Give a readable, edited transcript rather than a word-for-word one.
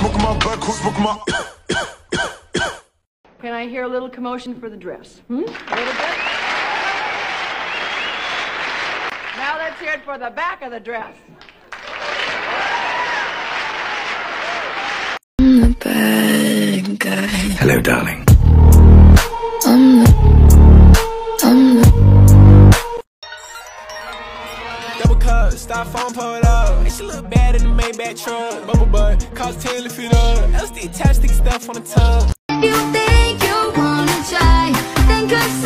smoking my back, smoking my. Can I hear a little commotion for the dress? A little bit? Now let's hear it for the back of the dress. I'm the bad guy. Hello, darling. I'm the Double cup, styrofoam pull up. And she look bad in the Maybach truck. Bubble butt, cost 10 to fit up. LSD attached, stick stuff on the tub. You think you wanna try, think